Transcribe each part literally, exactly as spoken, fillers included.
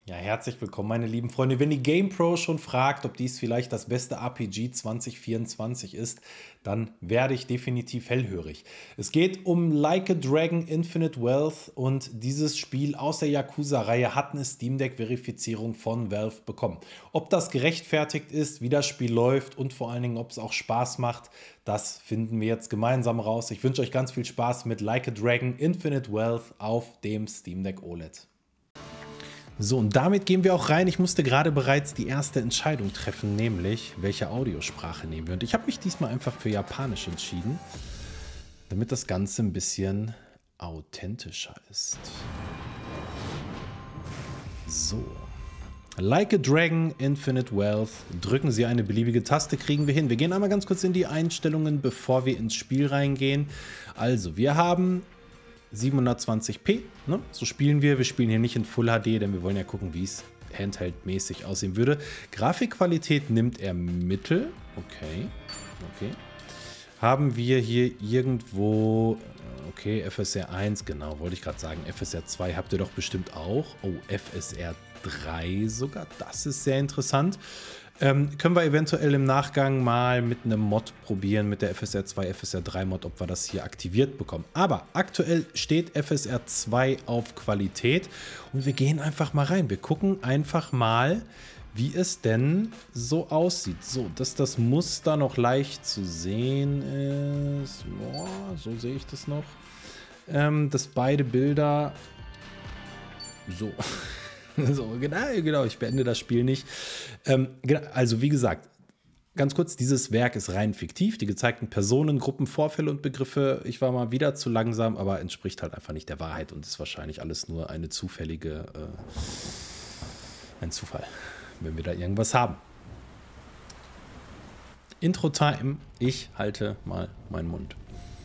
Ja, herzlich willkommen, meine lieben Freunde. Wenn die GamePro schon fragt, ob dies vielleicht das beste R P G zwanzig vierundzwanzig ist, dann werde ich definitiv hellhörig. Es geht um Like a Dragon Infinite Wealth und dieses Spiel aus der Yakuza-Reihe hat eine Steam Deck-Verifizierung von Valve bekommen. Ob das gerechtfertigt ist, wie das Spiel läuft und vor allen Dingen, ob es auch Spaß macht, das finden wir jetzt gemeinsam raus. Ich wünsche euch ganz viel Spaß mit Like a Dragon Infinite Wealth auf dem Steam Deck O L E D. So, und damit gehen wir auch rein. Ich musste gerade bereits die erste Entscheidung treffen, nämlich welche Audiosprache nehmen wir. Und ich habe mich diesmal einfach für Japanisch entschieden, damit das Ganze ein bisschen authentischer ist. So. Like a Dragon Infinite Wealth. Drücken Sie eine beliebige Taste, kriegen wir hin. Wir gehen einmal ganz kurz in die Einstellungen, bevor wir ins Spiel reingehen. Also, wir haben siebenhundertzwanzig p, ne? So spielen wir. Wir spielen hier nicht in Full H D, denn wir wollen ja gucken, wie es handheldmäßig aussehen würde. Grafikqualität nimmt er mittel. Okay, okay. Haben wir hier irgendwo, okay, F S R eins, genau, wollte ich gerade sagen. F S R zwei habt ihr doch bestimmt auch. Oh, F S R drei sogar, das ist sehr interessant. Ähm, können wir eventuell im Nachgang mal mit einem Mod probieren, mit der F S R zwei, F S R drei Mod, ob wir das hier aktiviert bekommen. Aber aktuell steht F S R zwei auf Qualität und wir gehen einfach mal rein. Wir gucken einfach mal, wie es denn so aussieht. So, dass das Muster noch leicht zu sehen ist. Boah, so sehe ich das noch. Ähm, dass beide Bilder so... So, genau, genau, ich beende das Spiel nicht. Ähm, also, wie gesagt, ganz kurz, dieses Werk ist rein fiktiv. Die gezeigten Personen, Gruppen, Vorfälle und Begriffe, ich war mal wieder zu langsam, aber entspricht halt einfach nicht der Wahrheit und ist wahrscheinlich alles nur eine zufällige, äh, ein Zufall, wenn wir da irgendwas haben. Intro-Time, ich halte mal meinen Mund.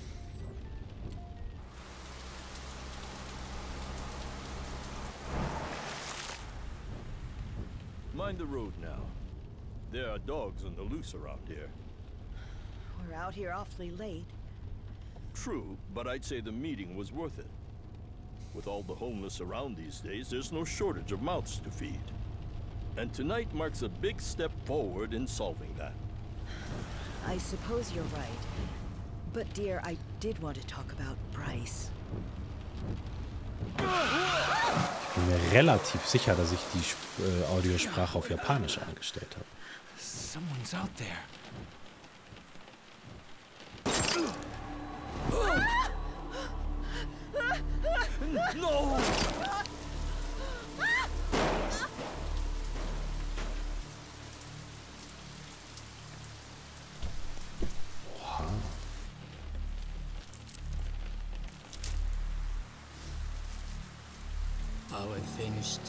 Mind the road now. There are dogs on the loose around here. We're out here awfully late. True, but I'd say the meeting was worth it. With all the homeless around these days, there's no shortage of mouths to feed. And tonight marks a big step forward in solving that. I suppose you're right. But dear, I did want to talk about Bryce. Ich bin mir relativ sicher, dass ich die äh, Audiosprache auf Japanisch eingestellt habe. Someone's out there. No! Are we finished?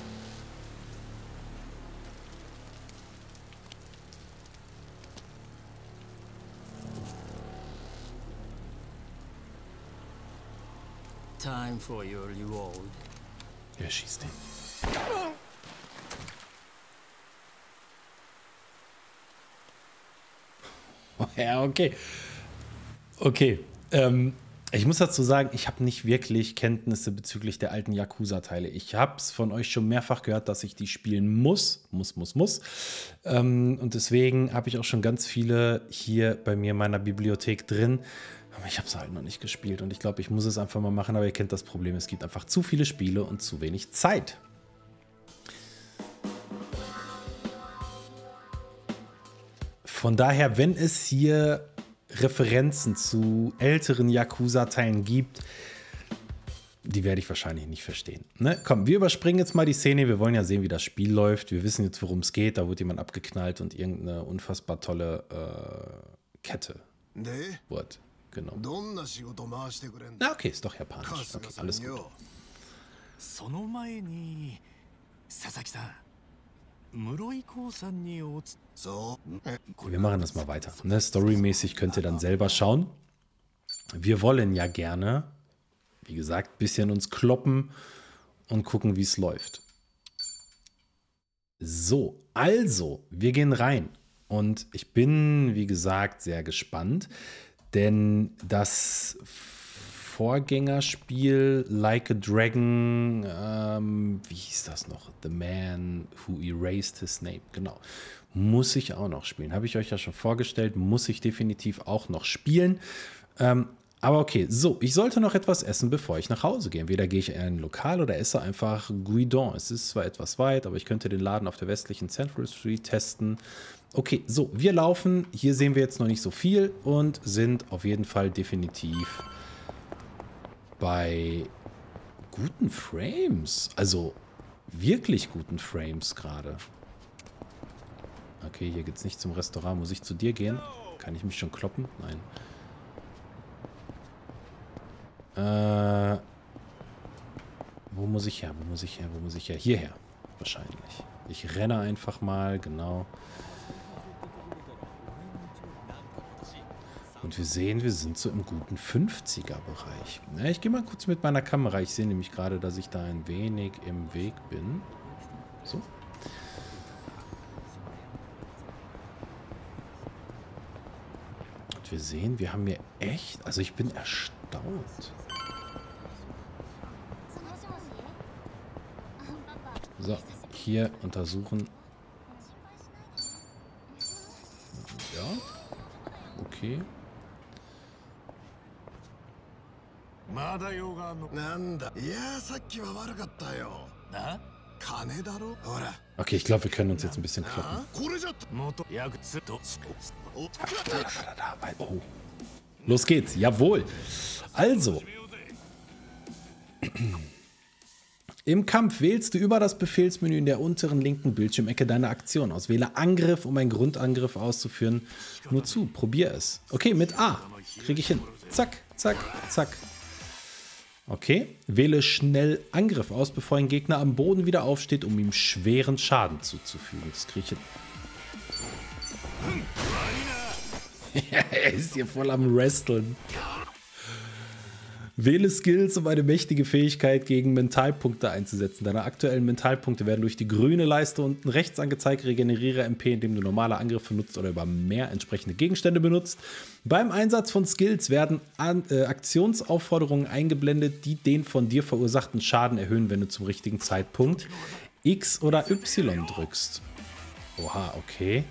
Time for your reward. Er schießt den. Ja, okay. Okay. Ähm, ich muss dazu sagen, ich habe nicht wirklich Kenntnisse bezüglich der alten Yakuza-Teile. Ich habe es von euch schon mehrfach gehört, dass ich die spielen muss. Muss, muss, muss. Ähm, und deswegen habe ich auch schon ganz viele hier bei mir in meiner Bibliothek drin. Aber ich habe es halt noch nicht gespielt. Und ich glaube, ich muss es einfach mal machen. Aber ihr kennt das Problem. Es gibt einfach zu viele Spiele und zu wenig Zeit. Von daher, wenn es hier Referenzen zu älteren Yakuza-Teilen gibt, die werde ich wahrscheinlich nicht verstehen. Ne? Komm, wir überspringen jetzt mal die Szene. Wir wollen ja sehen, wie das Spiel läuft. Wir wissen jetzt, worum es geht. Da wird jemand abgeknallt und irgendeine unfassbar tolle äh, Kette wurde genommen. Na, okay, ist doch japanisch. Okay, alles gut. その前に佐々木さん、室井興さんにおつ。そう。 Wir machen das mal weiter. Ne? Storymäßig könnt ihr dann selber schauen. Wir wollen ja gerne, wie gesagt, ein bisschen uns kloppen und gucken, wie es läuft. So, also, wir gehen rein. Und ich bin, wie gesagt, sehr gespannt, denn das Vorgängerspiel Like a Dragon, ähm, wie hieß das noch? The Man Who Erased His Name, genau. Muss ich auch noch spielen. Habe ich euch ja schon vorgestellt, muss ich definitiv auch noch spielen. Ähm, aber okay, so, ich sollte noch etwas essen, bevor ich nach Hause gehe. Entweder gehe ich in ein Lokal oder esse einfach Guidon. Es ist zwar etwas weit, aber ich könnte den Laden auf der westlichen Central Street testen. Okay, so, wir laufen. Hier sehen wir jetzt noch nicht so viel und sind auf jeden Fall definitiv bei guten Frames. Also wirklich guten Frames gerade. Okay, hier geht's nicht zum Restaurant. Muss ich zu dir gehen? Kann ich mich schon kloppen? Nein. Äh, wo muss ich her? Wo muss ich her? Wo muss ich her? Hierher. Wahrscheinlich. Ich renne einfach mal, genau. Und wir sehen, wir sind so im guten fünfziger-Bereich. Ja, ich gehe mal kurz mit meiner Kamera. Ich sehe nämlich gerade, dass ich da ein wenig im Weg bin. So. Und wir sehen, wir haben hier echt... Also ich bin erstaunt. So, hier untersuchen. Ja. Okay. まだ用があんのなんだいやさっきは悪かったよな金だろほら Okay, ich glaube, wir können uns jetzt ein bisschen kloppen. これじゃ元ヤクツと Oh. Los geht's. Jawohl. Also. Im Kampf wählst du über das Befehlsmenü in der unteren linken Bildschirmecke deine Aktion aus. Wähle Angriff, um einen Grundangriff auszuführen. Nur zu, probier es. Okay, mit A. Kriege ich hin. Zack, zack, zack. Okay, wähle schnell Angriff aus, bevor ein Gegner am Boden wieder aufsteht, um ihm schweren Schaden zuzufügen. Das kriege ich hin. Er ist hier voll am Wresteln. Wähle Skills, um eine mächtige Fähigkeit gegen Mentalpunkte einzusetzen. Deine aktuellen Mentalpunkte werden durch die grüne Leiste unten rechts angezeigt. Regeneriere M P, indem du normale Angriffe nutzt oder über mehr entsprechende Gegenstände benutzt. Beim Einsatz von Skills werden An äh, Aktionsaufforderungen eingeblendet, die den von dir verursachten Schaden erhöhen, wenn du zum richtigen Zeitpunkt X oder Y drückst. Oha, okay.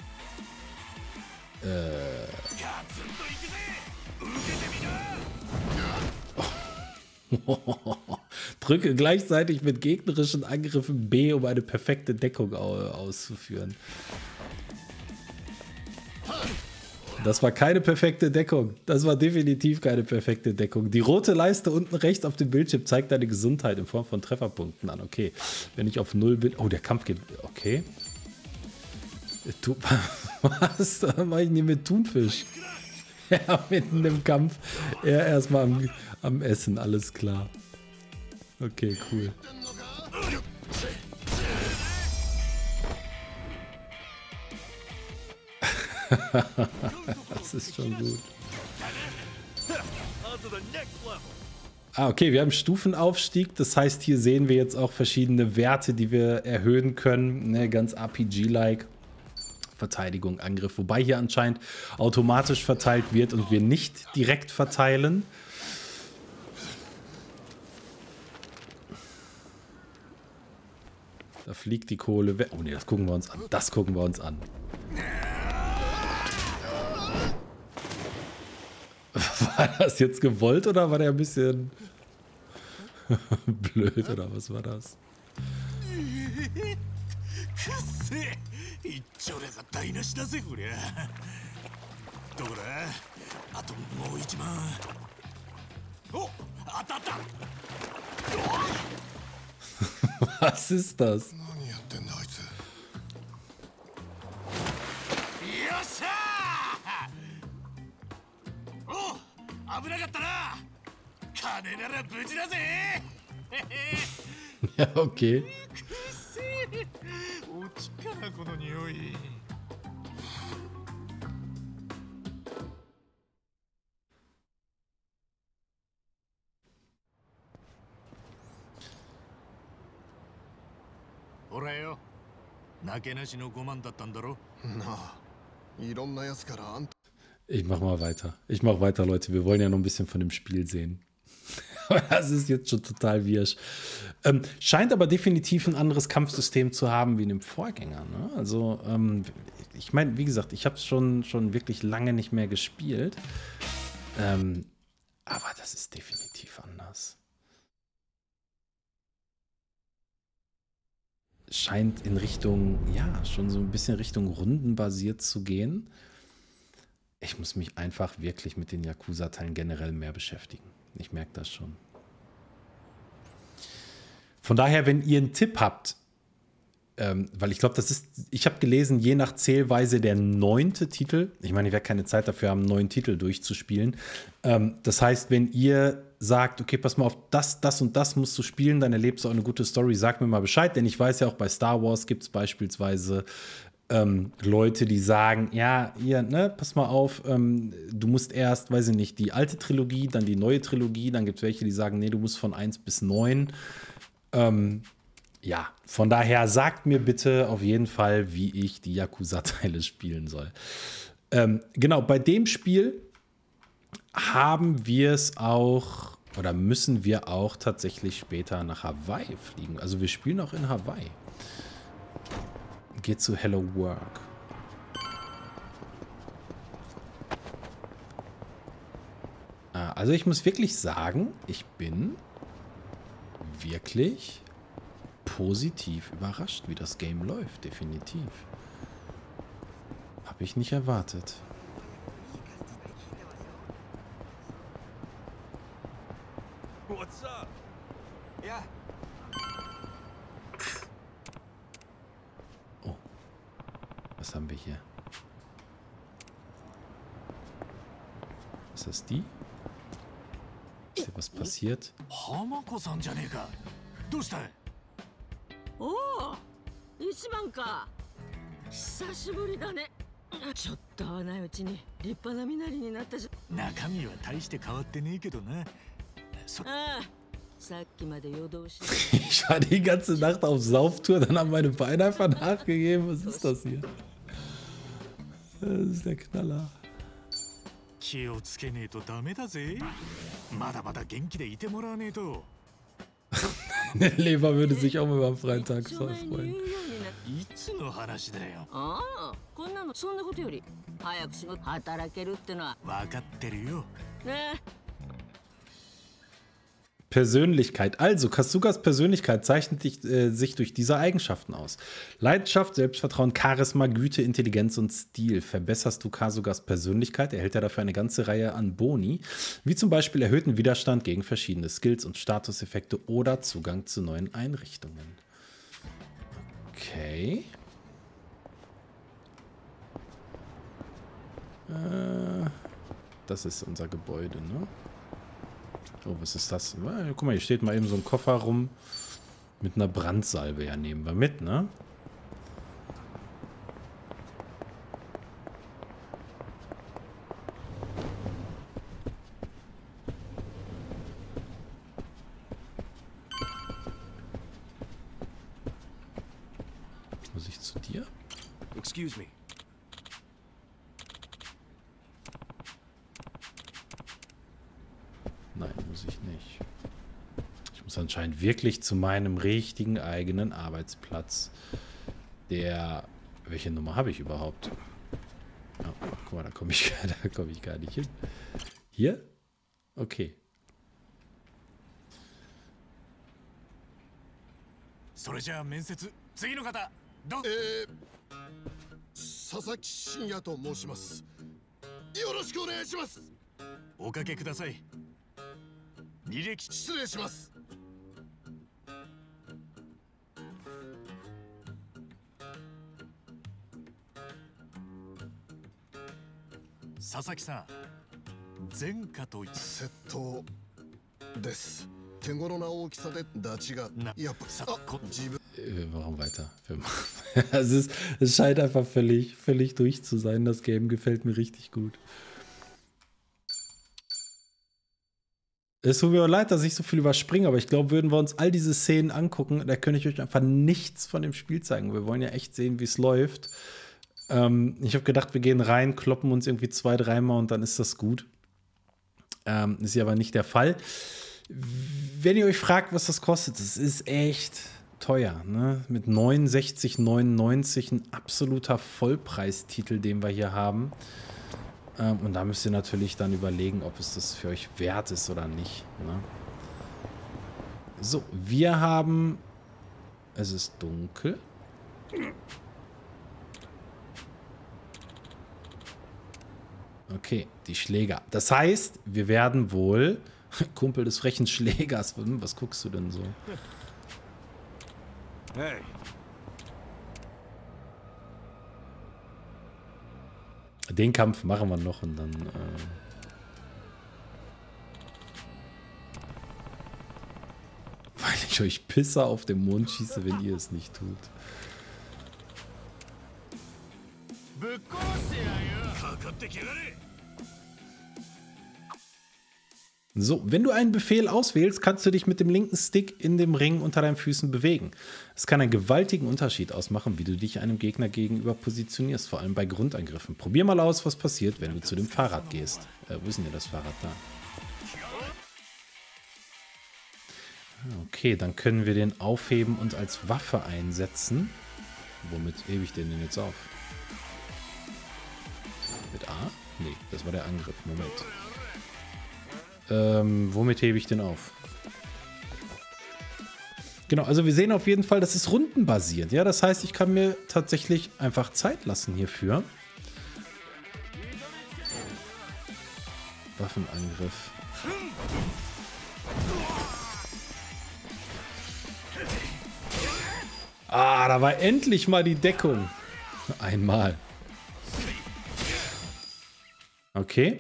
Äh... Drücke gleichzeitig mit gegnerischen Angriffen B, um eine perfekte Deckung auszuführen. Das war keine perfekte Deckung. Das war definitiv keine perfekte Deckung. Die rote Leiste unten rechts auf dem Bildschirm zeigt deine Gesundheit in Form von Trefferpunkten an. Okay, wenn ich auf null bin... Oh, der Kampf geht... Okay. Tu, was? Da mache ich nicht mit Thunfisch. Ja, mitten im Kampf. Er erstmal am, am Essen, alles klar. Okay, cool. Das ist schon gut. Ah, okay, wir haben Stufenaufstieg. Das heißt, hier sehen wir jetzt auch verschiedene Werte, die wir erhöhen können. Ne, ganz R P G-like. Verteidigung, Angriff. Wobei hier anscheinend automatisch verteilt wird und wir nicht direkt verteilen. Da fliegt die Kohle weg. Oh ne, das gucken wir uns an. Das gucken wir uns an. War das jetzt gewollt oder war der ein bisschen blöd oder was war das? 一丁でが台無しだぜこりゃどこだあともう一万お当たった Was ist das? 何やってんだあいつよっしゃーお危なかったな金なら無事だぜ Ja, okay. おちかこの匂い ほらよなけなしのごまんだったんだろなあいろんなやつからあん Ich mach mal weiter. Ich mach weiter, Leute. Wir wollen ja noch ein bisschen von dem Spiel sehen. Das ist jetzt schon total wirsch. Ähm, scheint aber definitiv ein anderes Kampfsystem zu haben wie in dem Vorgänger. Ne? Also, ähm, ich meine, wie gesagt, ich habe es schon, schon wirklich lange nicht mehr gespielt. Ähm, aber das ist definitiv anders. Scheint in Richtung, ja, schon so ein bisschen Richtung rundenbasiert zu gehen. Ich muss mich einfach wirklich mit den Yakuza-Teilen generell mehr beschäftigen. Ich merke das schon. Von daher, wenn ihr einen Tipp habt, ähm, weil ich glaube, das ist, ich habe gelesen, je nach Zählweise der neunte Titel. Ich meine, ich werde keine Zeit dafür haben, einen neuen Titel durchzuspielen. Ähm, das heißt, wenn ihr sagt, okay, pass mal auf, das, das und das musst du spielen, dann erlebst du auch eine gute Story, sag mir mal Bescheid. Denn ich weiß ja auch, bei Star Wars gibt es beispielsweise Ähm, Leute, die sagen, ja, hier, ne, pass mal auf, ähm, du musst erst, weiß ich nicht, die alte Trilogie, dann die neue Trilogie, dann gibt es welche, die sagen, nee, du musst von eins bis neun. Ähm, ja, von daher sagt mir bitte auf jeden Fall, wie ich die Yakuza-Teile spielen soll. Ähm, genau, bei dem Spiel haben wir es auch, oder müssen wir auch tatsächlich später nach Hawaii fliegen. Also wir spielen auch in Hawaii. Geht zu Hello Work. Also ich muss wirklich sagen, ich bin wirklich positiv überrascht, wie das Game läuft, definitiv. Habe ich nicht erwartet. What's up? Ja. Oh. Was haben wir hier? Ist das die? Ist hier was passiert? Hamako-san じゃねえか。どうしたい？ おお、一番か。久しぶりだね。ちょっと会わないうちに立派な身なりになったじゃ。 中身は大して変わってねえけどな。そああ、さっきまで夜通し。 Ich war die ganze Nacht auf Sauftour, dann haben meine Beine einfach nachgegeben. Was ist das hier? Das ist der Knaller. 気をつけねえとダメだぜ。まだまだ元気でいてもらわねえと。 Der Leber würde sich auch mal beim freien Tag so freuen. いつの話だよ。 ああ、こんなのそんなことより早く仕事働けるってのは分かってるよ。 ね。 Persönlichkeit. Also, Kasugas Persönlichkeit zeichnet sich, äh, sich durch diese Eigenschaften aus. Leidenschaft, Selbstvertrauen, Charisma, Güte, Intelligenz und Stil. Verbesserst du Kasugas Persönlichkeit, erhält er dafür eine ganze Reihe an Boni, wie zum Beispiel erhöhten Widerstand gegen verschiedene Skills und Statuseffekte oder Zugang zu neuen Einrichtungen. Okay. Äh, das ist unser Gebäude, ne? Oh, was ist das? Guck mal, hier steht mal eben so ein Koffer rum mit einer Brandsalbe. Ja, nehmen wir mit, ne? Muss ich zu dir? Excuse me. Nein, muss ich nicht. Ich muss anscheinend wirklich zu meinem richtigen eigenen Arbeitsplatz. Der... Welche Nummer habe ich überhaupt? Oh, guck mal, da komme ich, da komme ich gar nicht hin. Hier? Okay. それじゃあ面接次の方どうぞ。 えー、佐々木真也と申します。よろしくお願いします。 おかけください。履歴失礼します。 佐々木さん、前科と窃盗です。手頃な大きさでダチがやっぱさあ自分 Wir machen weiter. Wir machen. Es, ist, es scheint einfach völlig, völlig durch zu sein. Das Game gefällt mir richtig gut. Es tut mir auch leid, dass ich so viel überspringe, aber ich glaube, würden wir uns all diese Szenen angucken, da könnte ich euch einfach nichts von dem Spiel zeigen. Wir wollen ja echt sehen, wie es läuft. Ähm, ich habe gedacht, wir gehen rein, kloppen uns irgendwie zwei, dreimal und dann ist das gut. Ähm, ist ja aber nicht der Fall. Wenn ihr euch fragt, was das kostet, das ist echt teuer. Ne? Mit neunundsechzig neunundneunzig ein absoluter Vollpreistitel, den wir hier haben. Ähm, und da müsst ihr natürlich dann überlegen, ob es das für euch wert ist oder nicht. Ne? So, wir haben... Es ist dunkel. Okay, die Schläger. Das heißt, wir werden wohl... Kumpel des frechen Schlägers. Was guckst du denn so? Hey. Den Kampf machen wir noch und dann... Äh weil ich euch Pisser auf den Mond schieße, wenn ihr es nicht tut. So, wenn du einen Befehl auswählst, kannst du dich mit dem linken Stick in dem Ring unter deinen Füßen bewegen. Es kann einen gewaltigen Unterschied ausmachen, wie du dich einem Gegner gegenüber positionierst, vor allem bei Grundangriffen. Probier mal aus, was passiert, wenn du zu dem Fahrrad gehst. Äh, wo ist denn hier das Fahrrad da? Okay, dann können wir den aufheben und als Waffe einsetzen. Womit hebe ich den denn jetzt auf? Mit A? Nee, das war der Angriff. Moment. Ähm, womit hebe ich den auf? Genau, also wir sehen auf jeden Fall, das ist rundenbasiert. Ja, das heißt, ich kann mir tatsächlich einfach Zeit lassen hierfür. Waffenangriff. Ah, da war endlich mal die Deckung. Einmal. Okay.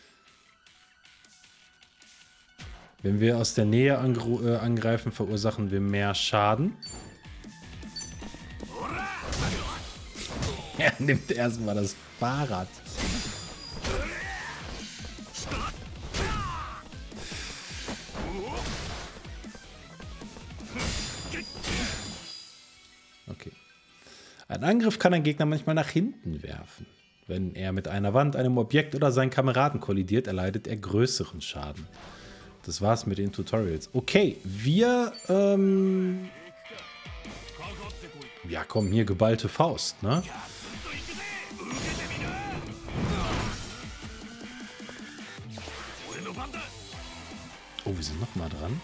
Wenn wir aus der Nähe äh, angreifen, verursachen wir mehr Schaden. Er nimmt erstmal das Fahrrad. Okay. Ein Angriff kann ein Gegner manchmal nach hinten werfen. Wenn er mit einer Wand, einem Objekt oder seinen Kameraden kollidiert, erleidet er größeren Schaden. Das war's mit den Tutorials. Okay, wir, ähm... ja, komm, hier geballte Faust, ne? Oh, wir sind noch mal dran.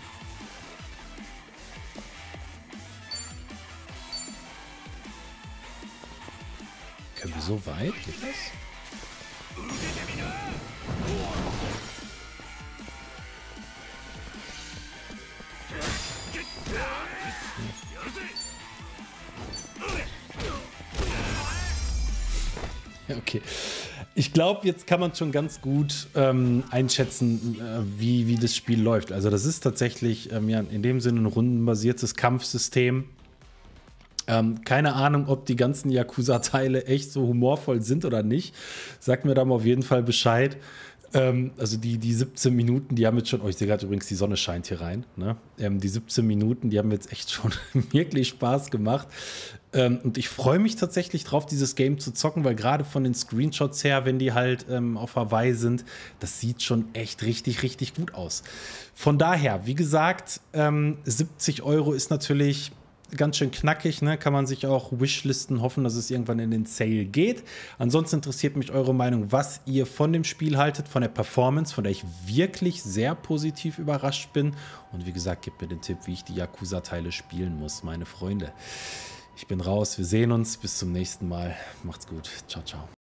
Können wir so weit? Geht das? Okay. Ich glaube, jetzt kann man schon ganz gut ähm, einschätzen, äh, wie, wie das Spiel läuft. Also das ist tatsächlich ähm, ja, in dem Sinne ein rundenbasiertes Kampfsystem. Ähm, keine Ahnung, ob die ganzen Yakuza-Teile echt so humorvoll sind oder nicht. Sagt mir da mal auf jeden Fall Bescheid. Ähm, also die, die siebzehn Minuten, die haben jetzt schon, oh, ich sehe gerade übrigens, die Sonne scheint hier rein, ne? Ähm, die siebzehn Minuten, die haben jetzt echt schon wirklich Spaß gemacht. Ähm, und ich freue mich tatsächlich drauf, dieses Game zu zocken, weil gerade von den Screenshots her, wenn die halt ähm, auf Hawaii sind, das sieht schon echt richtig, richtig gut aus. Von daher, wie gesagt, ähm, siebzig Euro ist natürlich ganz schön knackig, ne? Kann man sich auch wishlisten, hoffen, dass es irgendwann in den Sale geht. Ansonsten interessiert mich eure Meinung, was ihr von dem Spiel haltet, von der Performance, von der ich wirklich sehr positiv überrascht bin. Und wie gesagt, gebt mir den Tipp, wie ich die Yakuza-Teile spielen muss, meine Freunde. Ich bin raus, wir sehen uns, bis zum nächsten Mal. Macht's gut, ciao, ciao.